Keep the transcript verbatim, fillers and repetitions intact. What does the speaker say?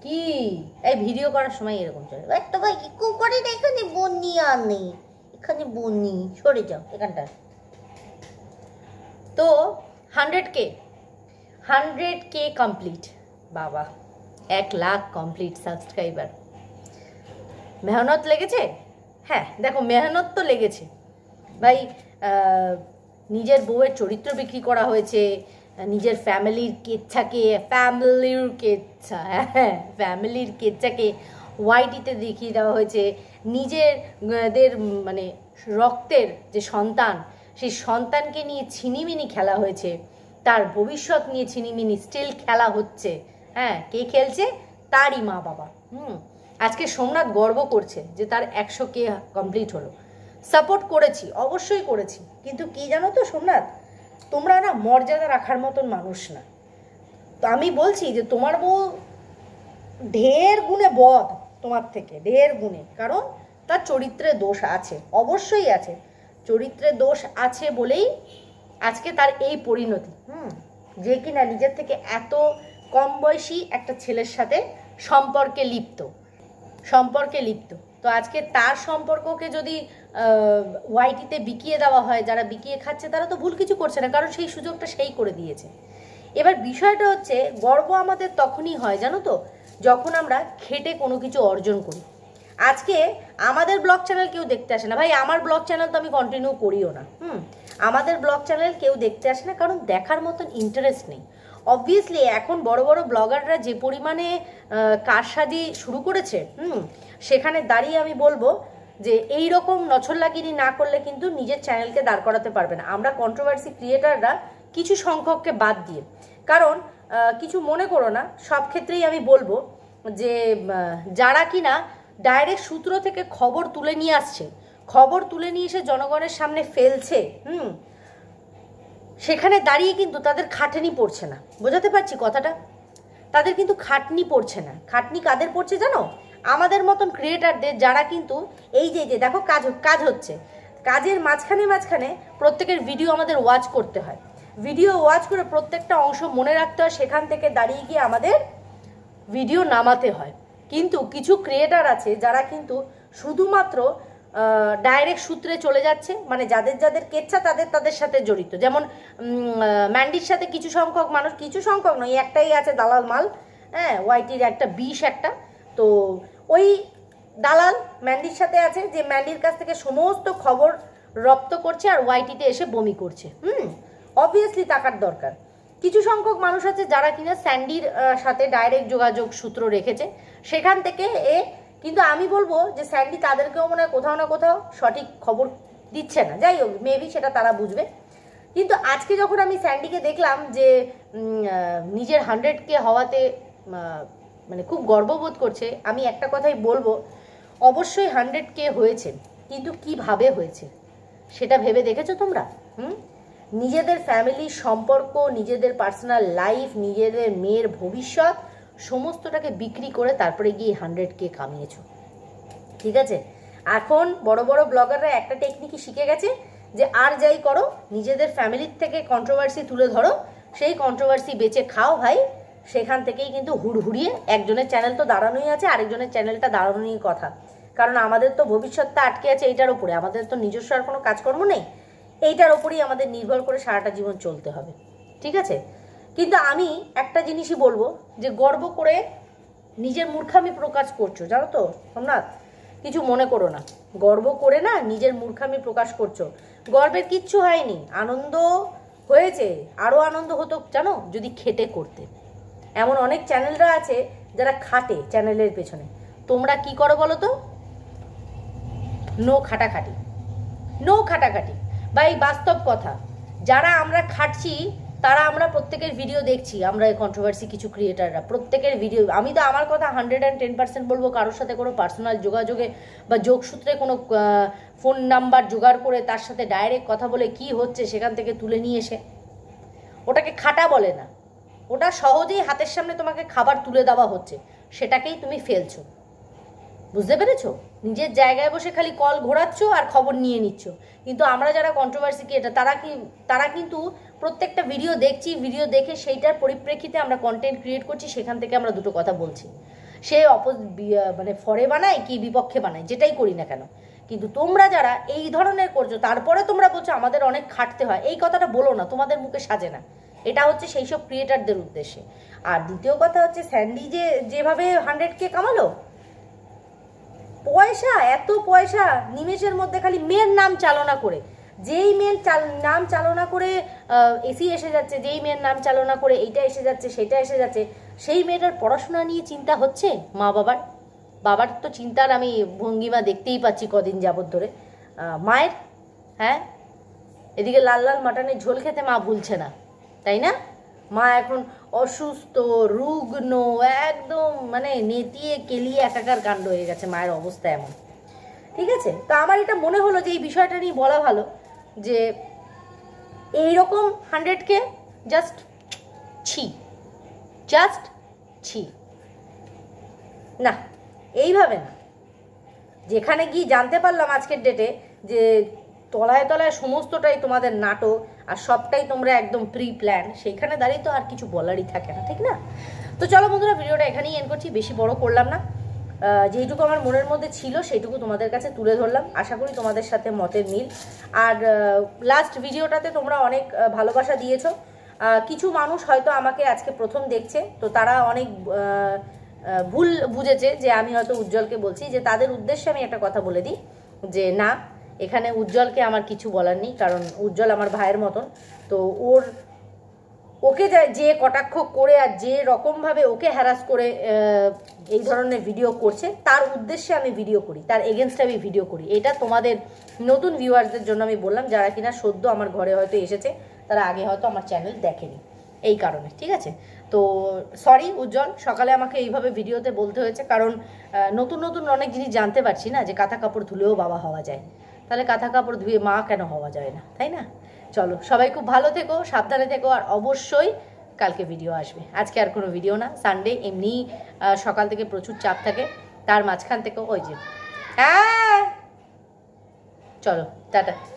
কি এই ভিডিও করার সময় এরকম চলে তো ভাই কি করে এখানে বন্যি আর নেই, এখানে বন্যি সরে যাও এখানটা। তো hundred K hundred K complete, বাবা এক লাখ কমপ্লিট সাবস্ক্রাইবার। মেহনত লেগেছে, হ্যাঁ দেখো মেহনত তো লেগেছে ভাই। নিজের বউয়ের চরিত্র বিক্রি করা হয়েছে, নিজের ফ্যামিলির কেচ্ছাকে ফ্যামিলির কেচ্ছা হ্যাঁ ফ্যামিলির কেচ্ছাকে ওয়াইটিতে দেখিয়ে দেওয়া হয়েছে। নিজেদের মানে রক্তের যে সন্তান, সেই সন্তানকে নিয়ে ছিনিমিনি খেলা হয়েছে, তার ভবিষ্যৎ নিয়ে ছিনিমিনি স্টিল খেলা হচ্ছে। হ্যাঁ কে খেলছে? তারই মা বাবা। হুম আজকে সোমনাথ গর্ব করছে যে তার একশো কে কমপ্লিট হলো। সাপোর্ট করেছি, অবশ্যই করেছি, কিন্তু কি জানো তো সোমনাথ, তোমরা না মর্যাদা রাখার মতন মানুষ না। তো আমি বলছি যে তোমার বউ ঢের গুণে বদ তোমার থেকে, ঢের গুণে, কারণ তার চরিত্রে দোষ আছে, অবশ্যই আছে, চরিত্রে দোষ আছে বলেই আজকে তার এই পরিণতি। হুম যে কিনা নিজের থেকে এত কম বয়সী একটা ছেলের সাথে সম্পর্কে লিপ্ত সম্পর্কে লিপ্ত তো আজকে তার সম্পর্ককে যদি ওয়াইটিতে বিকিয়ে দেওয়া হয়, যারা বিকিয়ে খাচ্ছে তারা তো ভুল কিছু করছে না, কারণ সেই সুযোগটা সেই করে দিয়েছে। এবার বিষয়টা হচ্ছে গর্ব আমাদের তখনই হয় জানো তো, যখন আমরা খেটে কোনো কিছু অর্জন করি। আজকে আমাদের ব্লগ চ্যানেল কেউ দেখতে আসে না ভাই, আমার ব্লগ চ্যানেল তো আমি কন্টিনিউ করিও না। হুম আমাদের ব্লগ চ্যানেল কেউ দেখতে আসে না, কারণ দেখার মতন ইন্টারেস্ট নেই। অবভিয়াসলি এখন বড় বড় ব্লগাররা যে পরিমাণে কারসাজি শুরু করেছে, হুম সেখানে দাঁড়িয়ে আমি বলবো যে এই রকম নছল্লাগিরি না করলে কিন্তু নিজের চ্যানেলকে দাঁড় করাতে পারবে না। আমরা কন্ট্রোভার্সি ক্রিয়েটাররা কিছু সংখ্যককে বাদ দিয়ে, কারণ কিছু মনে করো না, সব ক্ষেত্রেই আমি বলবো যে যারা কিনা ডাইরেক্ট সূত্র থেকে খবর তুলে নিয়ে আসছে, খবর তুলে নিয়ে এসে জনগণের সামনে ফেলছে, হুম সেখানে দাঁড়িয়ে কিন্তু তাদের খাটনি পড়ছে না। বোঝাতে পারছি কথাটা? তাদের কিন্তু খাটনি পড়ছে না। খাটনি কাদের পড়ছে জানো? আমাদের মতন ক্রিয়েটারদের, যারা কিন্তু এই যে যে দেখো কাজ কাজ হচ্ছে, কাজের মাঝখানে মাঝখানে প্রত্যেকের ভিডিও আমাদের ওয়াচ করতে হয়, ভিডিও ওয়াচ করে প্রত্যেকটা অংশ মনে রাখতে হয়, সেখান থেকে দাঁড়িয়ে গিয়ে আমাদের ভিডিও নামাতে হয়। কিন্তু কিছু ক্রিয়েটার আছে যারা কিন্তু শুধুমাত্র ডাইরেক্ট সূত্রে চলে যাচ্ছে, মানে যাদের যাদের কেচ্ছা তাদের তাদের সাথে জড়িত। যেমন ম্যান্ডির সাথে কিছু সংখ্যক মানুষ, কিছু সংখ্যক নয়, একটাই আছে দালাল মাল, হ্যাঁ ওয়াইটির একটা বিষ একটা, তো ওই দালাল ম্যান্ডির সাথে আছে, যে ম্যান্ডির কাছ থেকে সমস্ত খবর রপ্ত করছে আর ওয়াইটিতে এসে বমি করছে। হুম অবভিয়াসলি টাকার দরকার। কিছু সংখ্যক মানুষ আছে যারা কিনা স্যান্ডির সাথে ডাইরেক্ট যোগাযোগ সূত্র রেখেছে, সেখান থেকে এ, কিন্তু আমি বলবো যে স্যান্ডি তাদেরকেও মনে হয় কোথাও না কোথাও সঠিক খবর দিচ্ছে না। যাই হোক মেবি সেটা তারা বুঝবে। কিন্তু আজকে যখন আমি স্যান্ডিকে দেখলাম যে নিজের হান্ড্রেড কে হওয়াতে মানে খুব গর্ববোধ করছে, আমি একটা কথাই বলবো, অবশ্যই হান্ড্রেড কে হয়েছে, কিন্তু কিভাবে হয়েছে সেটা ভেবে দেখেছো তোমরা? হুম নিজেদের ফ্যামিলির সম্পর্ক, নিজেদের পার্সোনাল লাইফ, নিজেদের মেয়ের ভবিষ্যৎ সমস্তটাকে বিক্রি করে তারপরে গিয়ে হান্ড্রেড কে কামিয়েছো। ঠিক আছে, এখন বড় বড় ব্লগাররা একটা টেকনিকই শিখে গেছে যে আর যাই করো নিজেদের ফ্যামিলির থেকে কন্ট্রোভার্সি তুলে ধরো, সেই কন্ট্রোভার্সি বেচে খাও ভাই, সেখান থেকেই কিন্তু হুড়হুড়িয়ে একজনের চ্যানেল তো দাঁড়ানোই আছে, আরেকজনের চ্যানেলটা দাঁড়ানোই কথা, কারণ আমাদের তো ভবিষ্যৎটা আটকে আছে এইটার উপরে, আমাদের তো নিজস্ব আর কোনো কাজকর্ম নেই, এইটার ওপরেই আমাদের নির্ভর করে সারাটা জীবন চলতে হবে। ঠিক আছে, কিন্তু আমি একটা জিনিসই বলবো যে গর্ব করে নিজের মূর্খামি প্রকাশ করছো জানো তো সোমনাথ, কিছু মনে করো না, গর্ব করে না নিজের মূর্খামি প্রকাশ করছো, গর্বের কিচ্ছু হয়নি, আনন্দ হয়েছে, আরও আনন্দ হতো জানো যদি খেটে করতে। এমন অনেক চ্যানেলরা আছে যারা খাটে চ্যানেলের পেছনে, তোমরা কি করো বলো তো? নো খাটাখাটি, নো খাটাখাটি ভাই, বাস্তব কথা, যারা আমরা খাটছি তারা আমরা প্রত্যেকের ভিডিও দেখছি, আমরা এই কন্ট্রোভার্সি কিছু ক্রিয়েটাররা প্রত্যেকের ভিডিও, আমি তো আমার কথা হান্ড্রেড অ্যান্ড টেন পার্সেন্ট বলবো, কারোর সাথে কোনো পার্সোনাল যোগাযোগে বা যোগসূত্রে কোনো ফোন নাম্বার জোগাড় করে তার সাথে ডাইরেক্ট কথা বলে কি হচ্ছে সেখান থেকে তুলে নিয়ে এসে, ওটাকে খাটা বলে না, ওটা সহজেই হাতের সামনে তোমাকে খাবার তুলে দেওয়া হচ্ছে, সেটাকেই তুমি ফেলছো। বুঝতে পেরেছো? নিজের জায়গায় বসে খালি কল ঘোরাচ্ছ আর খবর নিয়ে নিচ্ছ, কিন্তু আমরা যারা কন্ট্রোভার্সি ক্রিয়েটার তারা কি তারা কিন্তু প্রত্যেকটা ভিডিও দেখছি, ভিডিও দেখে সেইটার পরিপ্রেক্ষিতে আমরা কন্টেন্ট ক্রিয়েট করছি, সেখান থেকে আমরা দুটো কথা বলছি, সে অপো মানে ফরে বানায় কি বিপক্ষে বানায়, যেটাই করি না কেন। কিন্তু তোমরা যারা এই ধরনের করছো তারপরে তোমরা বলছো আমাদের অনেক খাটতে হয়, এই কথাটা বলো না, তোমাদের মুখে সাজে না। এটা হচ্ছে সেই সব ক্রিয়েটারদের উদ্দেশ্যে। আর দ্বিতীয় কথা হচ্ছে স্যান্ডি যে যেভাবে হান্ড্রেড কে কামালো, পয়সা, এত পয়সা নিমেষের মধ্যে, খালি মেয়ের নাম চালনা করে, যেই মেয়ের চাল নাম চালনা করে এসি এসে যাচ্ছে, যেই মেয়ের নাম চালনা করে এইটা এসে যাচ্ছে সেটা এসে যাচ্ছে, সেই মেয়েটার পড়াশোনা নিয়ে চিন্তা হচ্ছে মা বাবার। বাবার তো চিন্তার আমি ভঙ্গিমা দেখতেই পাচ্ছি কদিন যাবত ধরে। মায়ের, হ্যাঁ, এদিকে লাল লাল মাটনের ঝোল খেতে মা ভুলছে না, তাই না? মা এখন অসুস্থ, রুগ্ন, একদম মানে নেতিয়ে কেলিয়ে একাকার কাণ্ড হয়ে গেছে, মায়ের অবস্থা এমন। ঠিক আছে, তো আমার এটা মনে হলো যে এই বিষয়টা নিয়ে বলা ভালো, যে এইরকম হান্ড্রেডকে জাস্ট ছি, জাস্ট ছি না, এইভাবে না। যেখানে গিয়ে জানতে পারলাম আজকের ডেটে যে তলায় তলায় সমস্তটাই তোমাদের নাটক আর সবটাই তোমরা একদম প্রি প্ল্যান, সেইখানে দাঁড়িয়ে তো আর কিছু বলারই থাকে না, ঠিক না? তো চলো বন্ধুরা, ভিডিওটা এখানেই এন্ড করছি, বেশি বড় করলাম না। যেইটুকু আমার মনের মধ্যে ছিল সেইটুকু তোমাদের কাছে তুলে ধরলাম, আশা করি তোমাদের সাথে মতের মিল। আর লাস্ট ভিডিওটাতে তোমরা অনেক ভালোবাসা দিয়েছো। কিছু মানুষ হয়তো আমাকে আজকে প্রথম দেখছে, তো তারা অনেক ভুল বুঝেছে যে আমি হয়তো উজ্জ্বলকে বলছি, যে তাদের উদ্দেশ্যে আমি একটা কথা বলে দিই যে না, এখানে উজ্জ্বলকে আমার কিছু বলার নেই, কারণ উজ্জ্বল আমার ভাইয়ের মতন। তো ওর ওকে যে কটাক্ষ করে আর যে রকমভাবে ওকে হ্যারাস করে এই ধরনের ভিডিও করছে, তার উদ্দেশ্যে আমি ভিডিও করি, তার এগেনস্টে আমি ভিডিও করি। এটা তোমাদের নতুন ভিউয়ার্সদের জন্য আমি বললাম, যারা কিনা সদ্য আমার ঘরে হয়তো এসেছে, তারা আগে হয়তো আমার চ্যানেল দেখেনি, এই কারণে। ঠিক আছে, তো সরি উজ্জ্বল, সকালে আমাকে এইভাবে ভিডিওতে বলতে হয়েছে, কারণ নতুন নতুন অনেক জিনিস জানতে পারছি না, যে কাঁথা কাপড় ধুলেও বাবা হওয়া যায়, তাহলে কাঁথা কাপড় ধুয়ে মা কেন হওয়া যায় না, তাই না? চলো, সবাই খুব ভালো থেকো, সাবধানে থেকো, আর অবশ্যই কালকে ভিডিও আসবে। আজকে আর কোনো ভিডিও না, সানডে এমনি সকাল থেকে প্রচুর চাপ থাকে, তার মাঝখান থেকেও ওই যে হ্যাঁ, চলো টাটা।